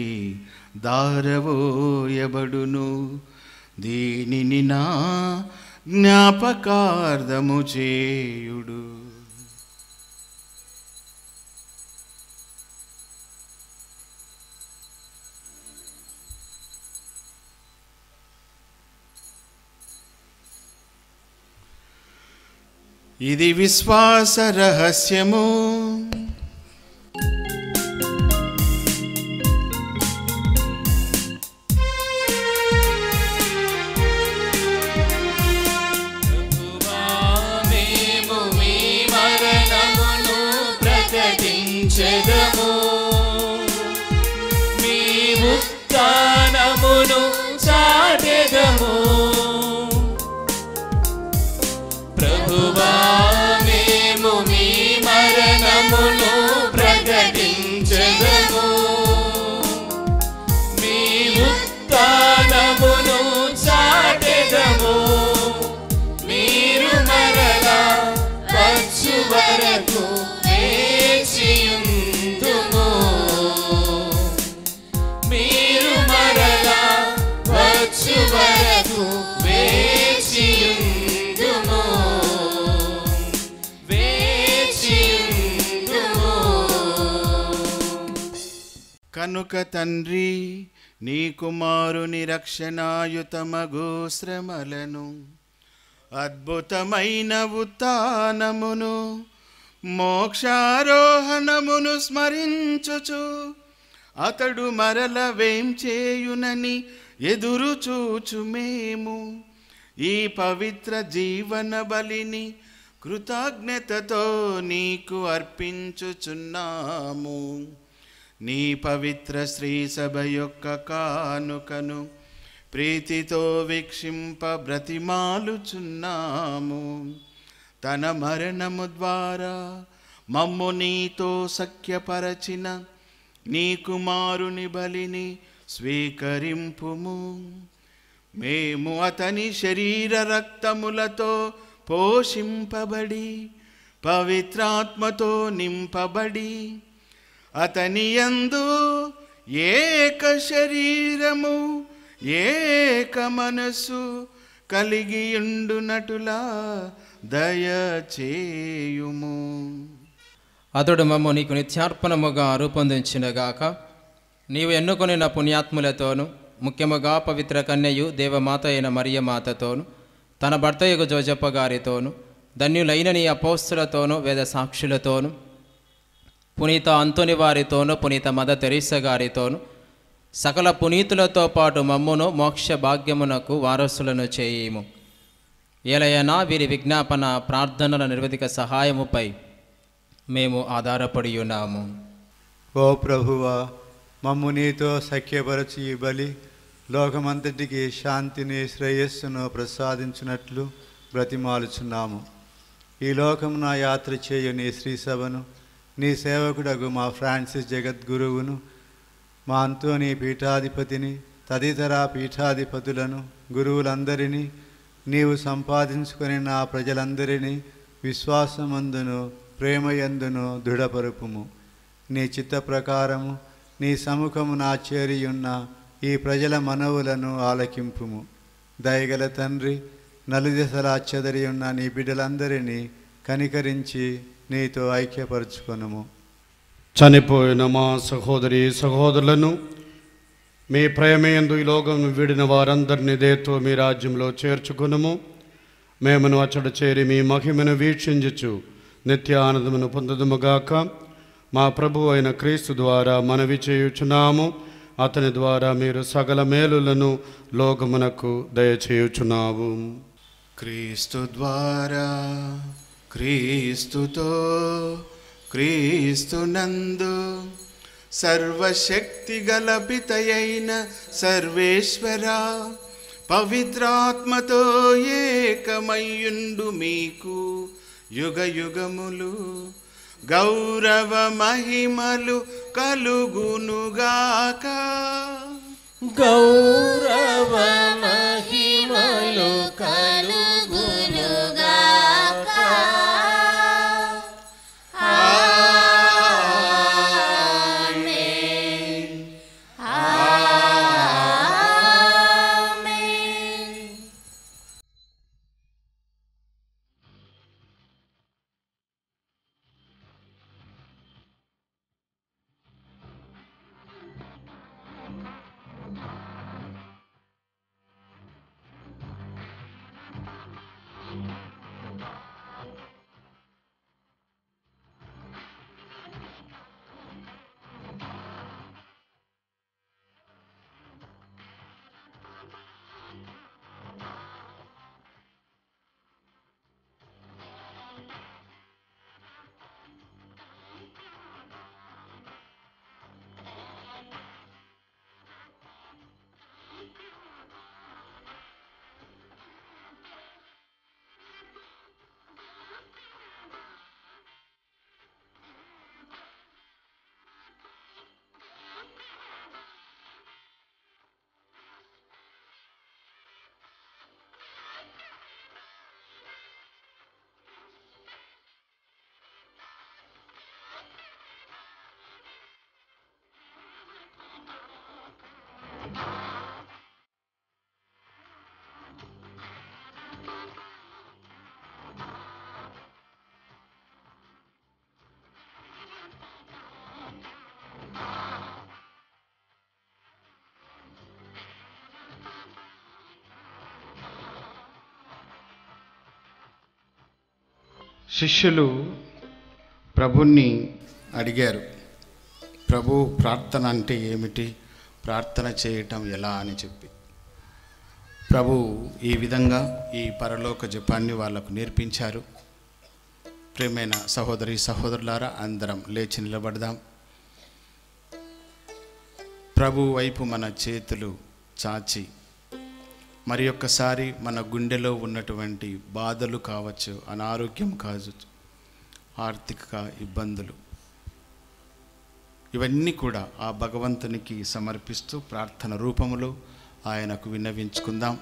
దారవోయబడును. దీనిని నా జ్ఞాపకార్థము చేయుడు. ఇది విశ్వాస రహస్యము.
మేము మీ మరణమును ప్రకటించెదము, మీ ఉత్థానమును చాటెదము. ప్రభువా, మేము మీ మరణమును ప్రకటించెదము, మీ ఉత్థానమును చాటెదము. మీరు మరలా వచ్చు వరకు వేచియుందుము, మీరు మరలా వచ్చు వరకు వేచియుందుము, వేచియుందుము.
కనుక తండ్రి, నీ కుమారుని రక్షణాయుతమగు శ్రమలను, అద్భుతమైన ఉత్థానమును, మోక్షారోహణమును స్మరించుచు అతడు మరల వేం చేయునని ఎదురు చూచు మేము ఈ పవిత్ర జీవన బలిని కృతజ్ఞతతో నీకు అర్పించుచున్నాము. నీ పవిత్ర శ్రీ సభ యొక్క కానుకను ప్రీతితో వీక్షింప బ్రతిమాలుచున్నాము. తన మరణము ద్వారా మమ్ము నీతో సఖ్యపరచిన నీ కుమారుని బలిని స్వీకరింపుము. మేము అతని శరీర రక్తములతో పోషింపబడి పవిత్రాత్మతో నింపబడి అతని యందు ఏక శరీరము ఏక మనసు కలిగియుండునటులా దయచేయుము.
అతడు మమ్ము నీకు నిత్యార్పణముగా రూపొందించినగాక. నీవు ఎన్నుకొనిన పుణ్యాత్ములతోనూ ముఖ్యముగా పవిత్ర కన్యయు దేవమాత అయిన మరియమాతతోనూ తన భర్తయగు జోజప్ప గారితోనూ ధన్యులైన నీ అపోస్తులతోనూ వేద సాక్షులతోనూ పునీత అంతోని వారితోనూ పునీత మదర్ తెరీసా గారితోనూ సకల పునీతులతో పాటు మమ్మును మోక్ష భాగ్యమునకు వారసులను చేయుము. ఏలయనా వీరి విజ్ఞాపన ప్రార్థనల నిర్వధిక సహాయముపై మేము ఆధారపడి ఉన్నాము.
ఓ ప్రభువా, మమ్ము నీతో సఖ్యపరచి ఈ బలి లోకమంతటికి శాంతిని శ్రేయస్సును ప్రసాదించినట్లు బ్రతిమాలుచున్నాము. ఈ లోకమున యాత్ర చేయు నీ శ్రీసభను, నీ సేవకుడగు మా ఫ్రాన్సిస్ జగద్గురువును, మా అంతోని పీఠాధిపతిని, తదితర పీఠాధిపతులను, గురువులందరినీ, నీవు సంపాదించుకొని నా ప్రజలందరినీ విశ్వాసమందును ప్రేమయందును దృఢపరుపుము. నీ చిత్త ప్రకారము నీ సముఖమున చేరియున్న ఈ ప్రజల మనవులను ఆలకింపుము. దయగల తండ్రి, నలుదిశలా చెదరి ఉన్న నీ బిడ్డలందరినీ కనికరించి నీతో ఐక్యపరచుకొనుము.
చనిపోయిన మా సహోదరి సహోదరులను మీ ప్రేమయందు ఈ లోకం విడిన వారందరినీ దేతో మీ రాజ్యంలో చేర్చుకొనుము. మేమును అచ్చట చేరి మీ మహిమను వీక్షించుచు నిత్య ఆనందమును పొందుదుముగాక. మా ప్రభు అయిన క్రీస్తు ద్వారా మనవి చేయుచున్నాము. అతని ద్వారా మీరు సకల మేలులను లోకమునకు దయచేయుచున్నావు.
క్రీస్తు ద్వారా, క్రీస్తుతో, క్రీస్తునందు సర్వశక్తి గల పితయైన సర్వేశ్వర పవిత్రాత్మతో ఏకమయ్యుండు మీకు యుగ యుగములు గౌరవ మహిమలు కలుగునుగాక.
గౌరవ మహిమలు కలుగునుగాక. ఆమేన్. ఆమేన్.
శిష్యులు ప్రభుని అడిగారు, ప్రభు ప్రార్థన అంటే ఏమిటి, ప్రార్థన చేయటం ఎలా అని చెప్పి. ప్రభు ఈ విధంగా ఈ పరలోక జపాన్ని వాళ్ళకు నేర్పించారు. ప్రియమైన సహోదరి సహోదరులారా, అందరం లేచి నిలబడదాం. ప్రభు వైపు మన చేతులు చాచి మరి ఒక్కసారి మన గుండెలో ఉన్నటువంటి బాధలు కావచ్చు, అనారోగ్యం కావచ్చు, ఆర్థిక ఇబ్బందులు, ఇవన్నీ కూడా ఆ భగవంతునికి సమర్పిస్తూ ప్రార్థన రూపములో ఆయనకు విన్నవించుకుందాం.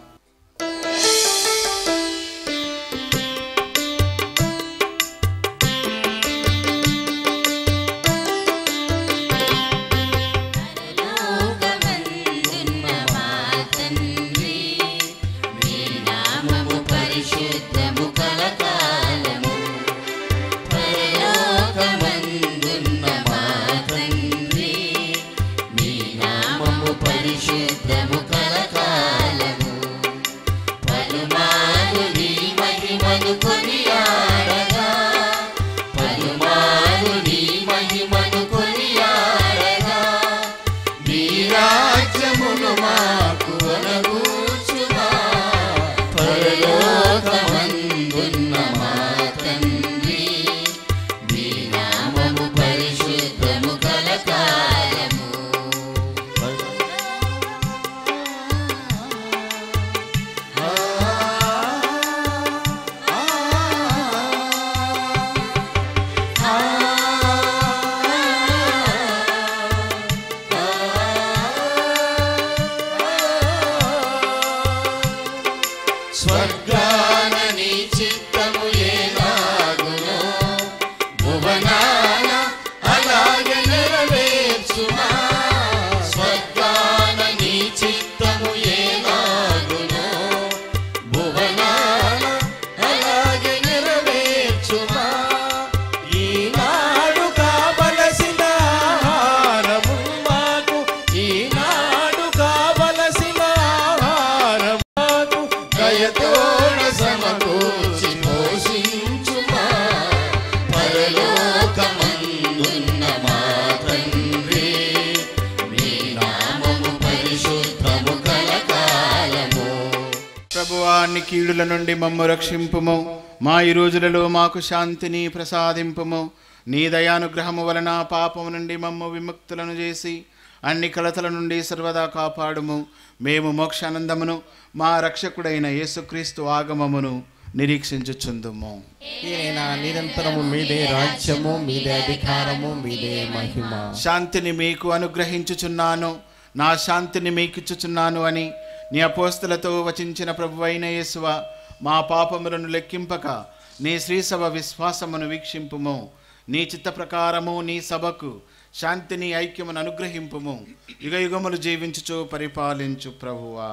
కీడుల నుండి మమ్ము రక్షింపుము. మా ఈ రోజులలో మాకు శాంతిని ప్రసాదింపుము. నీ దయానుగ్రహము వలన పాపము నుండి మమ్ము విముక్తులను చేసి అన్ని కలతల నుండి సర్వదా కాపాడుము. మేము మోక్షానందమును మా రక్షకుడైన యేసుక్రీస్తు ఆగమమును నిరీక్షించుచుందుము.
నిరంతరము మీదే రాజ్యము, మీదే అధికారము, మీదే మహిమ.
శాంతిని మీకు అనుగ్రహించుచున్నాను, నా శాంతిని మీకు ఇచ్చుచున్నాను అని నీ అపోస్తలతో వచించిన ప్రభువైన యేసువ, మా పాపములను లెక్కింపక నీ శ్రీసభ విశ్వాసమును వీక్షింపుము. నీ చిత్త ప్రకారము నీ సభకు శాంతిని ఐక్యమును అనుగ్రహింపుము. యుగ యుగములు జీవించుచు పరిపాలించు ప్రభువా.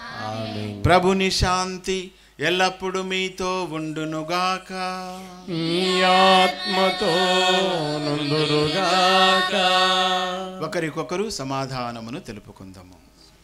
ప్రభుని శాంతి ఎల్లప్పుడూ మీతో ఉండునుగాక.
మీ ఆత్మతో నుండునుగాక.
ఒకరికొకరు సమాధానమును తెలుపుకుందాము.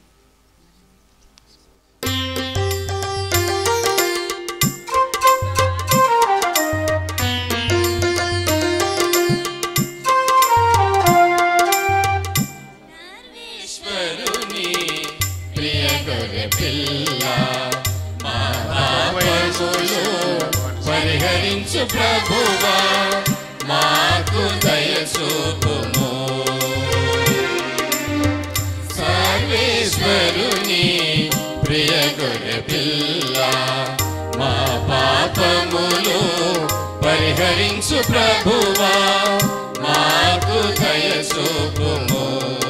పరిహరించు ప్రభువా, మాకు దయచూపుము. సర్వేశ్వరుని ప్రియ గొర్రె పిల్ల, మా పాపములు పరిహరించు ప్రభువా, మాకు దయచూపుము.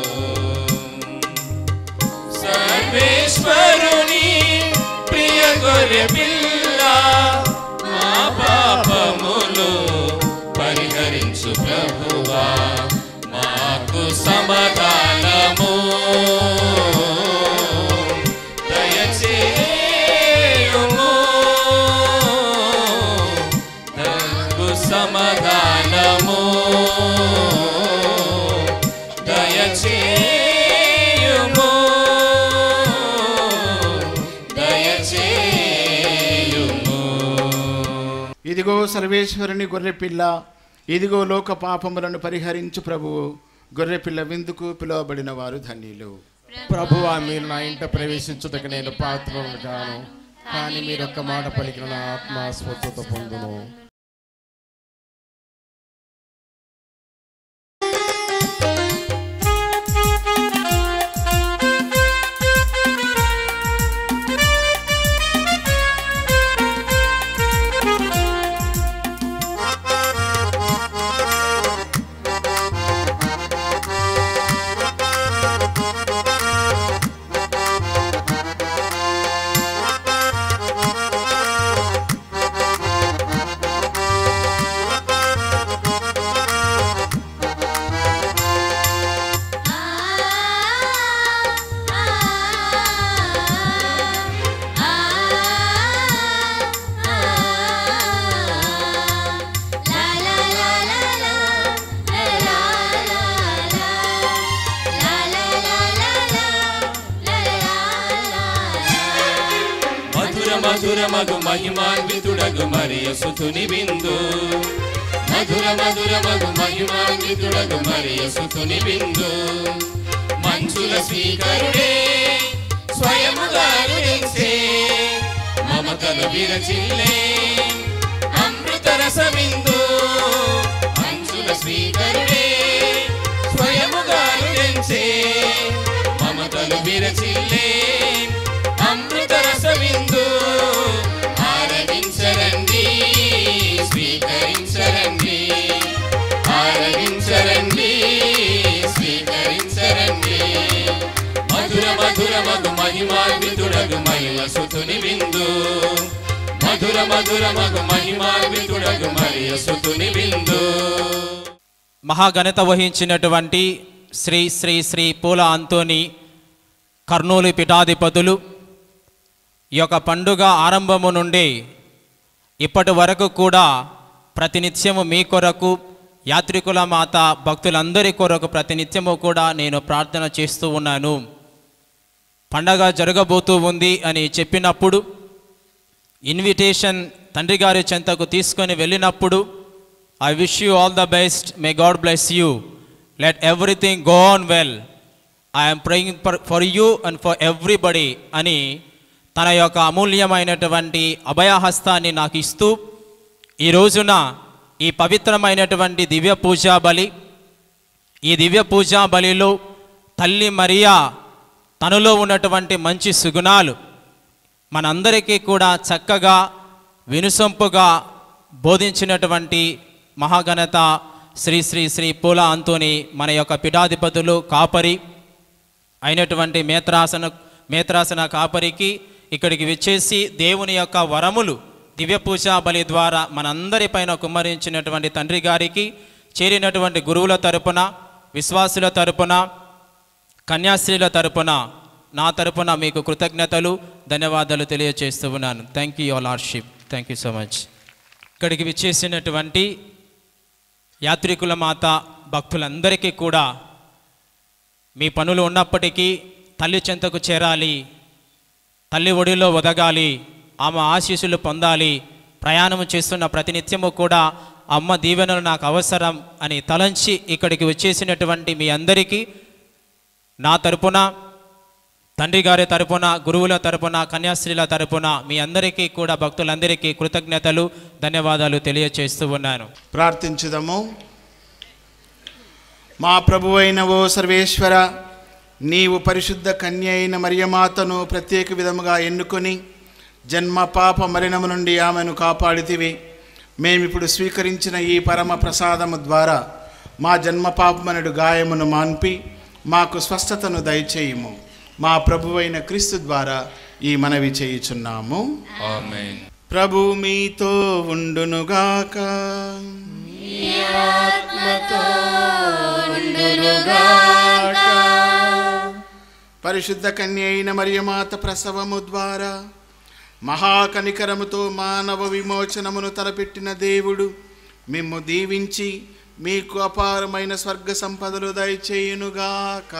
సర్వేశ్వరుని ప్రియ గొర్రె పిల్ల, మా పాపములు పరిహరించు ప్రభువా, మాకు సమాధానము దయచేయుము. మాకు సమాధానము దయచేయుము.
ఇదిగో సర్వేశ్వరుని గొర్రెపిల్ల, ఇదిగో లోక పాపములను పరిహరించు ప్రభువు. గొర్రెపిల్ల విందుకు పిలువబడిన వారు ధన్యులు.
ప్రభువా, మీరు నా ఇంట ప్రవేశించుటకు నేను పాత్రను కాను, కానీ మీరు ఒక్క మాట పలికిన నా ఆత్మ స్వచ్ఛత పొందును.
మధుర మగు మహిమాన్వితుడగు మరియ సుతుని విందు మధుర మధుర మగు మహిమాన్వితుడగు మరియ సుతుని విందు మంచుల స్వీకరుడే స్వయముగా రుణించే మమతలు విరచిల్లే అమృత రసవిందు మంచుల స్వీకరుడే స్వయముగా రుణించే మమతలు విరచిల్లే అమృత రసవిందు ఆరగించరండి స్వీకరించరండి ఆరగించరండి స్వీకరించరండి మధుర మధుర మగు మహిమాన్వితుడగు మరియ సుతుని విందు మధుర మధుర మగు మహిమాన్వితుడగు మరియ సుతుని విందు.
మహాఘనత వహించినటువంటి శ్రీ శ్రీ శ్రీ పూల అంతోని కర్నూలు పీఠాధిపతులు ఈ యొక్క పండుగ ఆరంభము నుండి ఇప్పటి వరకు కూడా ప్రతినిత్యము మీ కొరకు యాత్రికుల మాత భక్తులందరి కొరకు ప్రతినిత్యము కూడా నేను ప్రార్థన చేస్తూ ఉన్నాను. పండగ జరగబోతూ ఉంది అని చెప్పినప్పుడు ఇన్విటేషన్ తండ్రి గారి చెంతకు తీసుకొని వెళ్ళినప్పుడు I wish you all the best, may God bless you, let everything go on well, I'm praying for you and for everybody అని తన యొక్క అమూల్యమైనటువంటి అభయహస్తాన్ని నాకు ఇస్తూ ఈ రోజున ఈ పవిత్రమైనటువంటి దివ్య పూజా బలి, ఈ దివ్య పూజా బలిలో తల్లి మరియా తనలో ఉన్నటువంటి మంచి సుగుణాలు మనందరికీ కూడా చక్కగా వినుసొంపుగా బోధించినటువంటి మహాఘనత శ్రీ శ్రీ శ్రీ పూల అంతోని మన యొక్క పీఠాధిపతులు కాపరి అయినటువంటి మేత్రాసన మేత్రాసన కాపరికి ఇక్కడికి విచ్చేసి దేవుని యొక్క వరములు దివ్య పూజా బలి ద్వారా మనందరిపైన కుమ్మరించినటువంటి తండ్రి గారికి, చేరినటువంటి గురువుల తరపున, విశ్వాసుల తరపున, కన్యాశ్రీల తరపున, నా తరపున మీకు కృతజ్ఞతలు ధన్యవాదాలు తెలియజేస్తూ ఉన్నాను. Thank you your lordship, thank you so much. ఇక్కడికి విచ్చేసినటువంటి యాత్రికుల మాత భక్తులందరికీ కూడా మీ పనులు ఉన్నప్పటికీ తల్లి చెంతకు చేరాలి, తల్లి ఒడిలో ఒదగాలి, ఆమె ఆశీస్సులు పొందాలి, ప్రయాణం చేస్తున్న ప్రతినిత్యము కూడా అమ్మ దీవెనలు నాకు అవసరం అని తలంచి ఇక్కడికి వచ్చేసినటువంటి మీ అందరికీ నా తరపున, తండ్రి గారి తరపున, గురువుల తరపున, కన్యాశ్రీల తరపున మీ అందరికీ కూడా భక్తులందరికీ కృతజ్ఞతలు ధన్యవాదాలు తెలియచేస్తూ ఉన్నాను.
ప్రార్థించుదాము. మా ప్రభువైన ఓ సర్వేశ్వర, నీవు పరిశుద్ధ కన్య అయిన మరియమాతను ప్రత్యేక విధముగా ఎన్నుకొని జన్మ పాప మరణము నుండి ఆమెను కాపాడితివి. మేమిప్పుడు స్వీకరించిన ఈ పరమ ప్రసాదము ద్వారా మా జన్మ పాపమనుడు గాయమును మాన్పి మాకు స్వస్థతను దయచేయుము. మా ప్రభువైన క్రీస్తు ద్వారా ఈ మనవి చేయుచున్నాము.
ఆమేన్.
ప్రభు మీతో ఉండునుగాక. పరిశుద్ధ కన్య అయిన మరియమాత ప్రసవము ద్వారా మహాకనికరముతో మానవ విమోచనమును తలపెట్టిన దేవుడు మిమ్ము దీవించి మీకు అపారమైన స్వర్గ సంపదలు దయచేయునుగాక.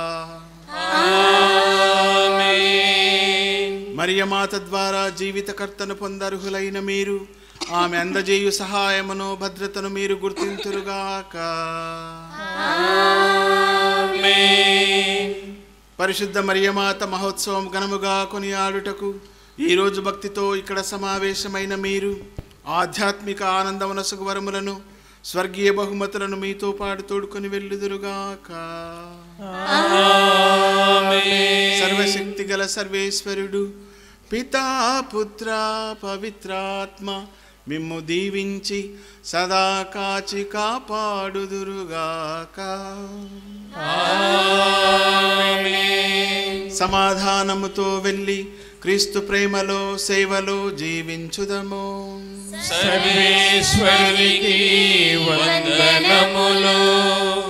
మరియమాత ద్వారా జీవితకర్తను పొందర్హులైన మీరు ఆమె అందజేయు సహాయమును భద్రతను మీరు గుర్తింతురుగాక. పరిశుద్ధ మరియమాత మహోత్సవం ఘనముగా కొనియాడుటకు ఈరోజు భక్తితో ఇక్కడ సమావేశమైన మీరు ఆధ్యాత్మిక ఆనందమునసుగు వరములను, స్వర్గీయ బహుమతులను మీతో పాటు తోడుకొని వెళ్ళుదురుగాక. సర్వశక్తి గల సర్వేశ్వరుడు పితా, పుత్ర, పవిత్రాత్మ మిమ్ము దీవించి సదా కాచి కాపాడుదురుగాక. సమాధానముతో వెళ్ళి క్రీస్తు ప్రేమలో సేవలో జీవించుదము.
సర్వేశ్వరునికి వందనములు.